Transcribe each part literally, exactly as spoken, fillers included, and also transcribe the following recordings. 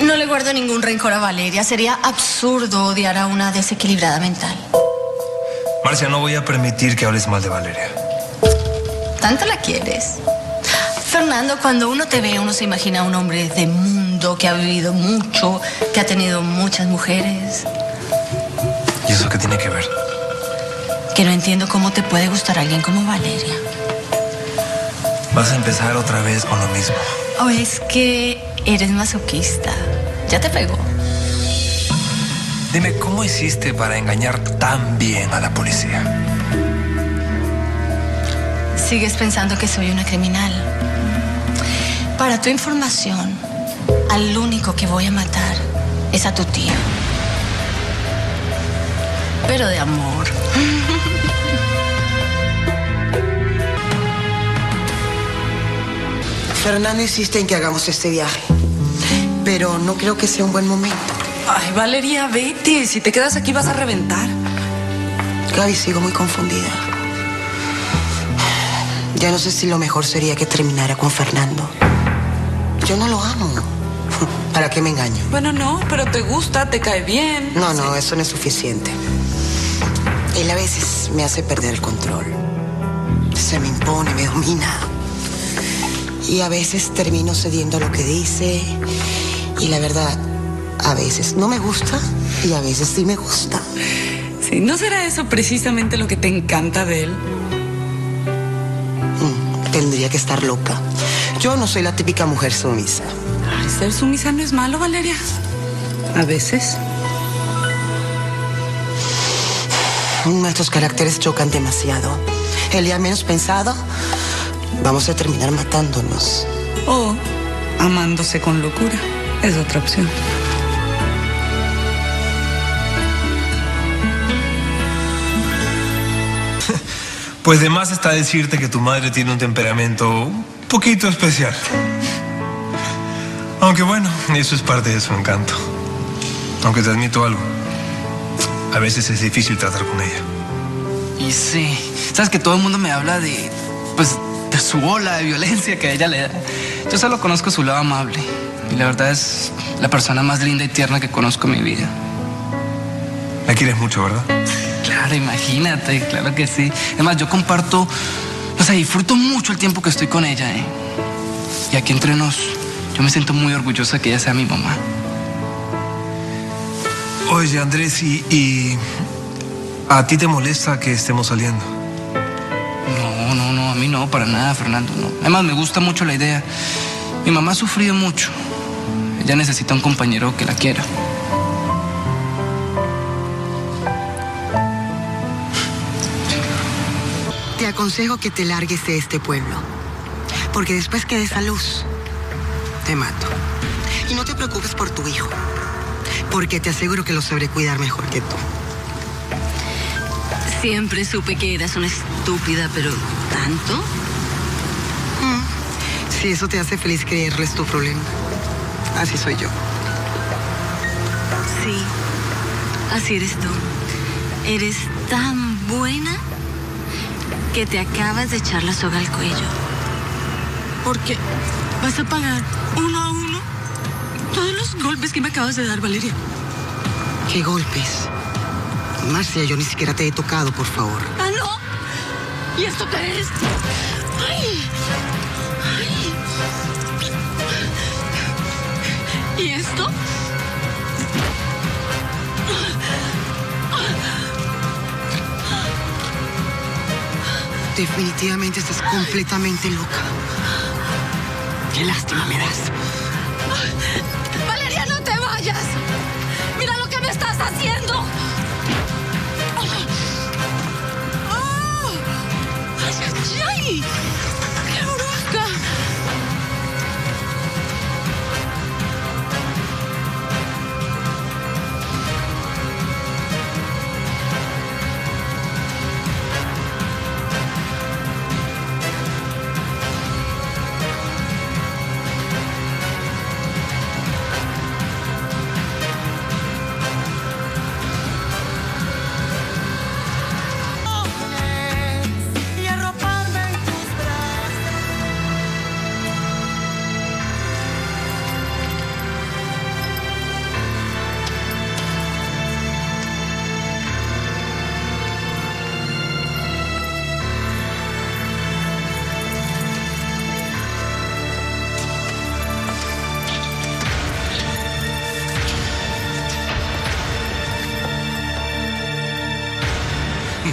No le guardo ningún rencor a Valeria. Sería absurdo odiar a una desequilibrada mental. Marcia, no voy a permitir que hables mal de Valeria. ¿Tanto la quieres? Fernando, cuando uno te ve, uno se imagina a un hombre de mundo que ha vivido mucho, que ha tenido muchas mujeres. ¿Y eso qué tiene que ver? Que no entiendo cómo te puede gustar alguien como Valeria. Vas a empezar otra vez con lo mismo. ¿O es que eres masoquista? Ya te pegó. Dime, ¿cómo hiciste para engañar tan bien a la policía? Sigues pensando que soy una criminal. Para tu información, al único que voy a matar es a tu tía. Pero de amor. Fernando insiste en que hagamos este viaje, pero no creo que sea un buen momento. Ay, Valeria, vete. Si te quedas aquí vas a reventar. Gaby, sigo muy confundida. Ya no sé si lo mejor sería que terminara con Fernando. Yo no lo amo. ¿Para qué me engaño? Bueno, no, pero te gusta, te cae bien. No, no, eso no es suficiente. Él a veces me hace perder el control. Se me impone, me domina. Y a veces termino cediendo a lo que dice. Y la verdad, a veces no me gusta y a veces sí me gusta. Sí, ¿no será eso precisamente lo que te encanta de él? Mm, tendría que estar loca. Yo no soy la típica mujer sumisa. Ay, ser sumisa no es malo, Valeria. A veces. Nuestros caracteres chocan demasiado. El día menos pensado, vamos a terminar matándonos. O amándose con locura. Es otra opción. Pues de más está decirte que tu madre tiene un temperamento un poquito especial. Aunque bueno, eso es parte de su encanto. Aunque te admito algo. A veces es difícil tratar con ella. Y sí, sabes que todo el mundo me habla de, pues, de su ola de violencia que a ella le da. Yo solo conozco su lado amable. Y la verdad es la persona más linda y tierna que conozco en mi vida. La quieres mucho, ¿verdad? Claro, imagínate, claro que sí. Además, yo comparto, o sea, disfruto mucho el tiempo que estoy con ella, ¿eh? Y aquí entre nos, yo me siento muy orgullosa de que ella sea mi mamá. Oye, Andrés, ¿y, y a ti te molesta que estemos saliendo? No, no, no, a mí no, para nada, Fernando, no. Además, me gusta mucho la idea. Mi mamá ha sufrido mucho. Ella necesita un compañero que la quiera. Te aconsejo que te largues de este pueblo, porque después que des a luz, te mato. Y no te preocupes por tu hijo, porque te aseguro que lo sabré cuidar mejor que tú. Siempre supe que eras una estúpida, pero ¿tanto? Mm. Si eso te hace feliz creerlo, es tu problema. Así soy yo. Sí, así eres tú. Eres tan buena que te acabas de echar la soga al cuello. Porque vas a pagar uno a uno todos los golpes que me acabas de dar, Valeria. ¿Qué golpes? Marcia, yo ni siquiera te he tocado, por favor. ¿Ah, no? ¿Y esto qué es? ¡Ay! ¡Ay! ¿Y esto? Definitivamente estás completamente loca. Qué lástima me das. ¡Valeria, no te vayas! ¡Mira lo que me estás haciendo! ¡Oh! ¡Ay, ay, ay! ¡Qué brusca! Y arroparme en tus brazos.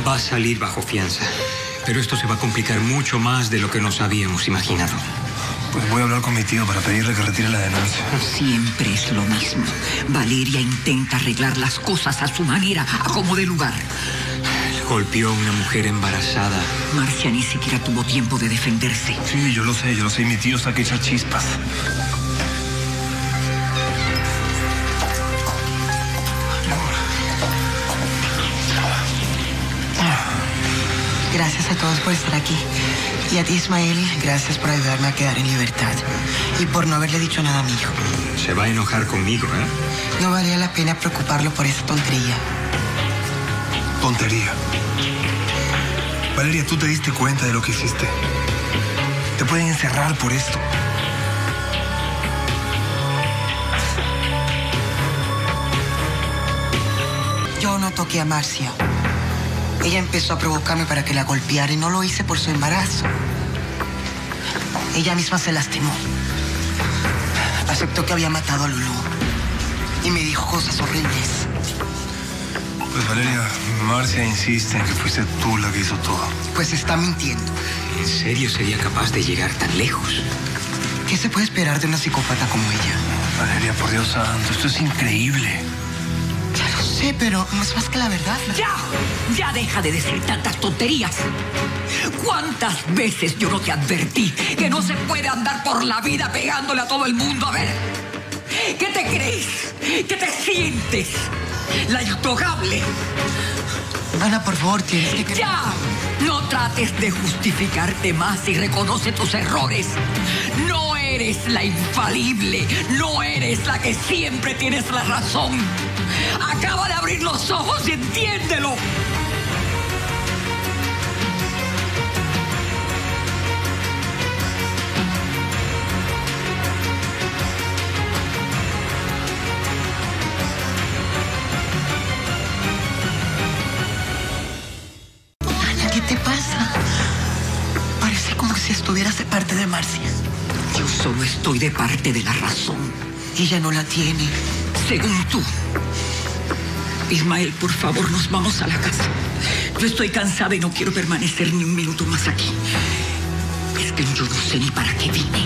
Va a salir bajo fianza. Pero esto se va a complicar mucho más de lo que nos habíamos imaginado. Pues voy a hablar con mi tío para pedirle que retire la denuncia. Siempre es lo mismo. Valeria intenta arreglar las cosas a su manera, a como dé lugar. Golpeó a una mujer embarazada. Marcia ni siquiera tuvo tiempo de defenderse. Sí, yo lo sé, yo lo sé. Mi tío está que echa chispas. Gracias a todos por estar aquí. Y a ti, Ismael, gracias por ayudarme a quedar en libertad. Y por no haberle dicho nada a mi hijo. Se va a enojar conmigo, ¿eh? No valía la pena preocuparlo por esa tontería. Tontería. Valeria, tú te diste cuenta de lo que hiciste. Te pueden encerrar por esto. Yo no toqué a Marcia. Ella empezó a provocarme para que la golpeara y no lo hice por su embarazo. Ella misma se lastimó. Aceptó que había matado a Lulú y me dijo cosas horribles. Pues Valeria, Marcia insiste en que fuiste tú la que hizo todo. Pues está mintiendo. ¿En serio sería capaz de llegar tan lejos? ¿Qué se puede esperar de una psicópata como ella? Valeria, por Dios santo, esto es increíble. Ya lo sé, pero no es más que la verdad. ¡Ya! ¡Ya deja de decir tantas tonterías! ¿Cuántas veces yo no te advertí que no se puede andar por la vida pegándole a todo el mundo? A ver, ¿qué te crees? ¿Qué te sientes? La intocable. Ana, por favor, tienes que... ¡Ya! No trates de justificarte más y reconoce tus errores. No eres la infalible. No eres la que siempre tienes la razón. Acaba de abrir los ojos y entiéndelo. ¿Qué te pasa? Parece como si estuvieras de parte de Marcia. Yo solo estoy de parte de la razón. Ella no la tiene. Según tú. Ismael, por favor, nos vamos a la casa. Yo estoy cansada y no quiero permanecer ni un minuto más aquí. Es que yo no sé ni para qué vine.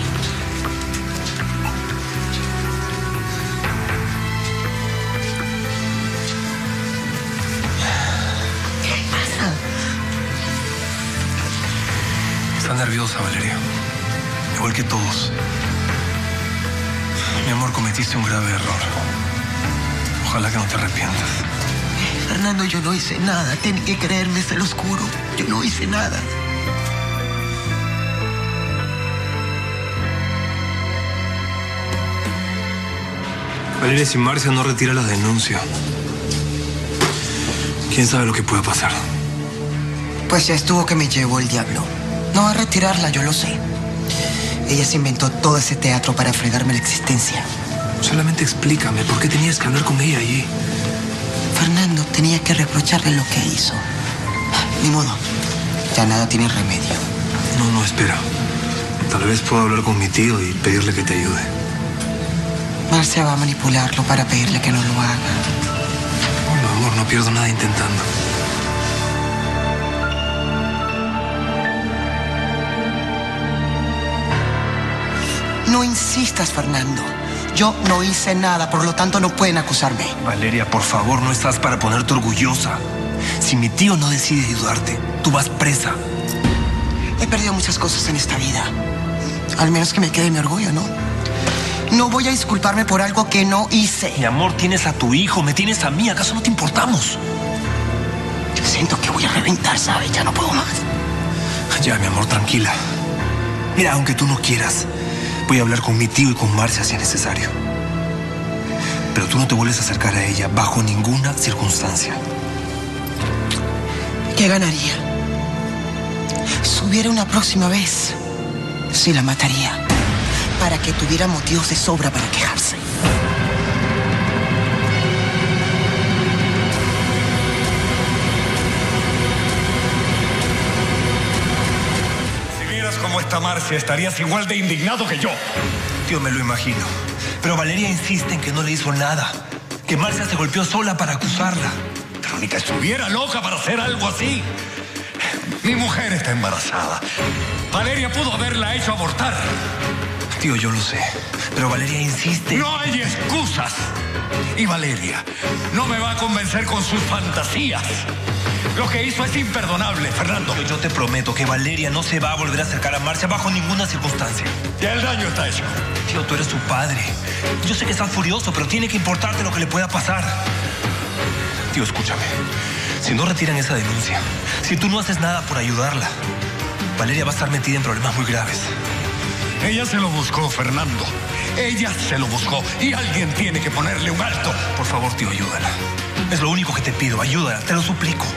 Está nerviosa, Valeria. Igual que todos. Mi amor, cometiste un grave error. Ojalá que no te arrepientas. Fernando, yo no hice nada. Tienen que creerme, se los juro. Yo no hice nada. Valeria, si Marcia no retira la denuncia, ¿quién sabe lo que pueda pasar? Pues ya estuvo que me llevó el diablo. No va a retirarla, yo lo sé. Ella se inventó todo ese teatro para fregarme la existencia. Solamente explícame, ¿por qué tenías que hablar con ella allí? Fernando, tenía que reprocharle lo que hizo. Ni modo, ya nada tiene remedio. No, no, espera. Tal vez pueda hablar con mi tío y pedirle que te ayude. Marcia va a manipularlo para pedirle que no lo haga. Bueno, amor, no pierdo nada intentando. No insistas, Fernando. Yo no hice nada, por lo tanto no pueden acusarme. Valeria, por favor, no estás para ponerte orgullosa. Si mi tío no decide ayudarte, tú vas presa. He perdido muchas cosas en esta vida. Al menos que me quede mi orgullo, ¿no? No voy a disculparme por algo que no hice. Mi amor, tienes a tu hijo, me tienes a mí. ¿Acaso no te importamos? Siento que voy a reventar, ¿sabes? Ya no puedo más. Ya, mi amor, tranquila. Mira, aunque tú no quieras, voy a hablar con mi tío y con Marcia si es necesario. Pero tú no te vuelves a acercar a ella bajo ninguna circunstancia. ¿Qué ganaría? Si hubiera una próxima vez, sí la mataría. Para que tuviera motivos de sobra para quejarse. Si vieras cómo está Marcia, estarías igual de indignado que yo. Tío, me lo imagino. Pero Valeria insiste en que no le hizo nada. Que Marcia se golpeó sola para acusarla. Verónica estuviera loca para hacer algo así. Mi mujer está embarazada. Valeria pudo haberla hecho abortar. Tío, yo lo sé, pero Valeria insiste. No hay excusas. Y Valeria no me va a convencer con sus fantasías. Lo que hizo es imperdonable, Fernando. Tío, yo te prometo que Valeria no se va a volver a acercar a Marcia bajo ninguna circunstancia. Ya el daño está hecho. Tío, tú eres su padre. Yo sé que estás furioso, pero tiene que importarte lo que le pueda pasar. Tío, escúchame. Si no retiran esa denuncia, si tú no haces nada por ayudarla, Valeria va a estar metida en problemas muy graves. Ella se lo buscó, Fernando. Ella se lo buscó y alguien tiene que ponerle un alto. Por favor, tío, ayúdala. Es lo único que te pido, ayúdala, te lo suplico.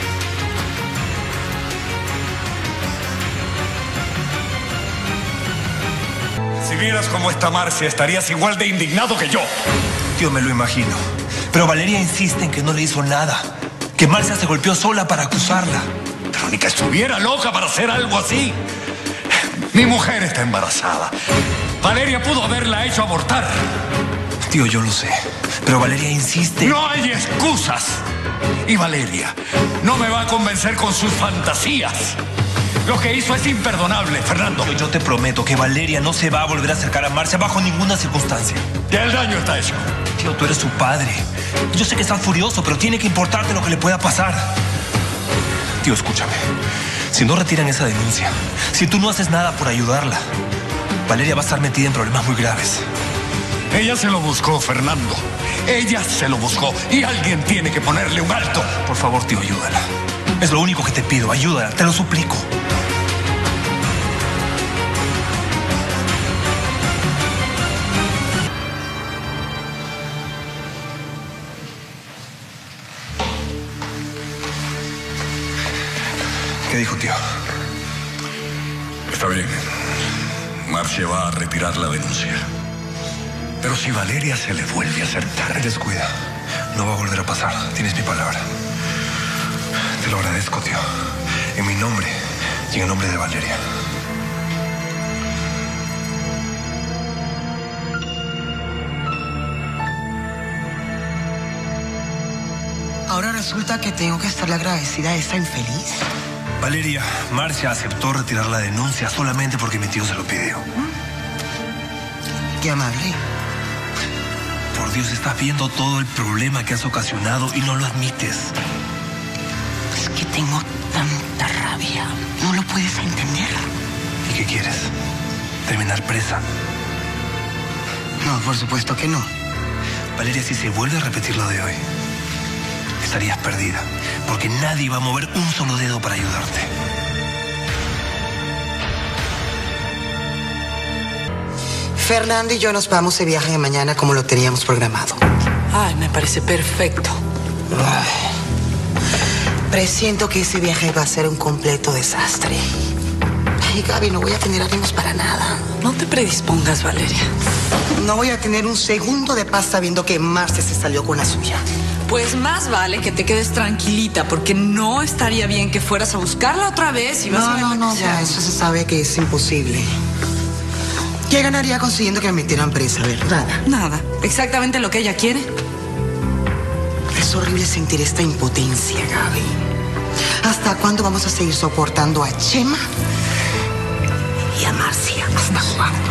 Si vieras cómo está Marcia, estarías igual de indignado que yo. Tío, me lo imagino. Pero Valeria insiste en que no le hizo nada. Que Marcia se golpeó sola para acusarla. Verónica estuviera loca para hacer algo así. Mi mujer está embarazada. Valeria pudo haberla hecho abortar. Tío, yo lo sé, pero Valeria insiste. No hay excusas. Y Valeria no me va a convencer con sus fantasías. Lo que hizo es imperdonable, Fernando. Tío, yo te prometo que Valeria no se va a volver a acercar a Marcia bajo ninguna circunstancia. Ya el daño está hecho. Tío, tú eres su padre. Yo sé que estás furioso, pero tiene que importarte lo que le pueda pasar. Tío, escúchame. Si no retiran esa denuncia, si tú no haces nada por ayudarla, Valeria va a estar metida en problemas muy graves. Ella se lo buscó, Fernando. Ella se lo buscó y alguien tiene que ponerle un alto. Por favor, tío, ayúdala. Es lo único que te pido, ayúdala, te lo suplico. ¿Qué dijo, tío? Está bien. Marcia va a retirar la denuncia. Pero si Valeria se le vuelve a acercar... Descuida. No va a volver a pasar. Tienes mi palabra. Te lo agradezco, tío. En mi nombre y en el nombre de Valeria. Ahora resulta que tengo que estarle agradecida a esta infeliz. Valeria, Marcia aceptó retirar la denuncia solamente porque mi tío se lo pidió. Qué amable. Por Dios, estás viendo todo el problema que has ocasionado y no lo admites. Es que tengo tanta rabia. No lo puedes entender. ¿Y qué quieres? ¿Terminar presa? No, por supuesto que no. Valeria, si se vuelve a repetir lo de hoy, estarías perdida, porque nadie va a mover un solo dedo para ayudarte. Fernando y yo nos vamos de viaje de mañana como lo teníamos programado. Ay, me parece perfecto. Ay, presiento que ese viaje va a ser un completo desastre. Ay, Gaby, no voy a tener ánimos para nada. No te predispongas, Valeria. No voy a tener un segundo de paz sabiendo que Marcia se salió con la suya. Pues más vale que te quedes tranquilita, porque no estaría bien que fueras a buscarla otra vez y vas No, a ver no, la no, que ya, sea. eso se sabe que es imposible. ¿Qué ganaría consiguiendo que me metieran presa, verdad? Nada, exactamente lo que ella quiere. Es horrible sentir esta impotencia, Gaby. ¿Hasta cuándo vamos a seguir soportando a Chema y a Marcia? ¿Hasta cuándo?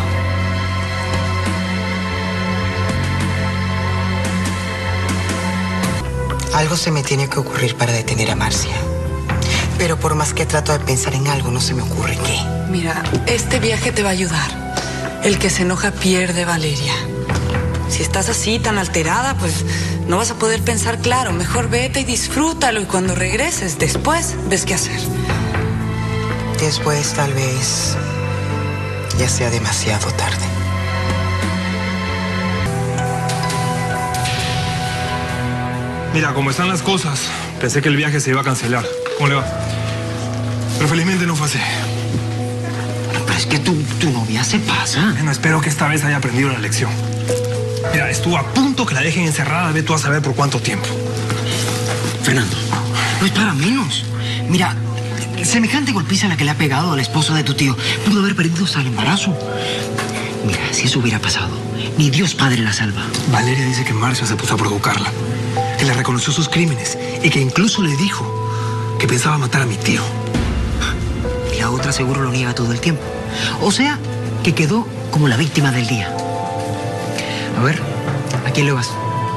Algo se me tiene que ocurrir para detener a Marcia. Pero por más que trato de pensar en algo, no se me ocurre qué. Mira, este viaje te va a ayudar. El que se enoja pierde, Valeria. Si estás así, tan alterada, pues no vas a poder pensar claro. Mejor vete y disfrútalo y cuando regreses, después, ves qué hacer. Después, tal vez, ya sea demasiado tarde. Mira, como están las cosas, pensé que el viaje se iba a cancelar. ¿Cómo le va? Pero felizmente no fue así. Pero es que tu, tu novia se pasa. Bueno, espero que esta vez haya aprendido la lección. Mira, estuvo a punto que la dejen encerrada, ve tú a saber por cuánto tiempo. Fernando, no es para menos. Mira, semejante golpiza la que le ha pegado al esposo de tu tío pudo haber perdido hasta el embarazo. Mira, si eso hubiera pasado, ni Dios Padre la salva. Valeria dice que Marcia se puso a provocarla. Que le reconoció sus crímenes y que incluso le dijo que pensaba matar a mi tío. Y la otra seguro lo niega todo el tiempo. O sea, que quedó como la víctima del día. A ver, ¿a quién le vas?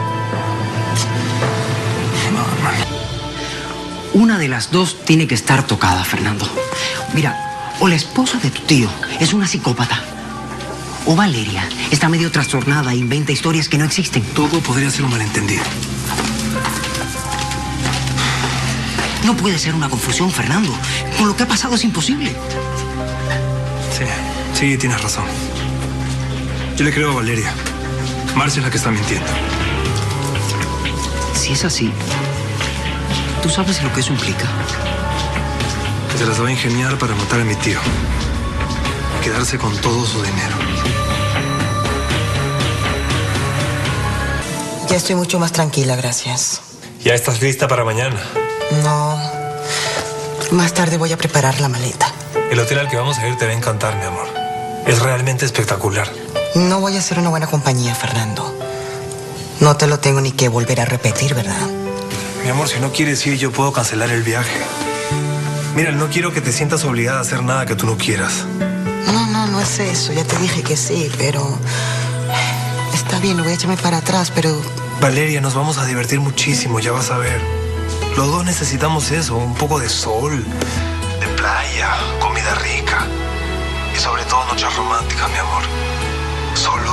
Una de las dos tiene que estar tocada, Fernando. Mira, o la esposa de tu tío es una psicópata, o Valeria está medio trastornada e inventa historias que no existen. Todo podría ser un malentendido. No puede ser una confusión, Fernando. Con lo que ha pasado es imposible. Sí, sí, tienes razón. Yo le creo a Valeria. Marcia es la que está mintiendo. Si es así, ¿tú sabes lo que eso implica? Que se las va a ingeniar para matar a mi tío. Y quedarse con todo su dinero. Ya estoy mucho más tranquila, gracias. ¿Ya estás lista para mañana? No. Más tarde voy a preparar la maleta. El hotel al que vamos a ir te va a encantar, mi amor. Es realmente espectacular. No voy a ser una buena compañía, Fernando. No te lo tengo ni que volver a repetir, ¿verdad? Mi amor, si no quieres ir, yo puedo cancelar el viaje. Mira, no quiero que te sientas obligada a hacer nada que tú no quieras. No, no, no es eso. Ya te dije que sí, pero... Está bien, lo voy a echarme para atrás, pero... Valeria, nos vamos a divertir muchísimo, ya vas a ver. Los dos necesitamos eso, un poco de sol, de playa, comida rica. Y sobre todo noches románticas, mi amor. Solo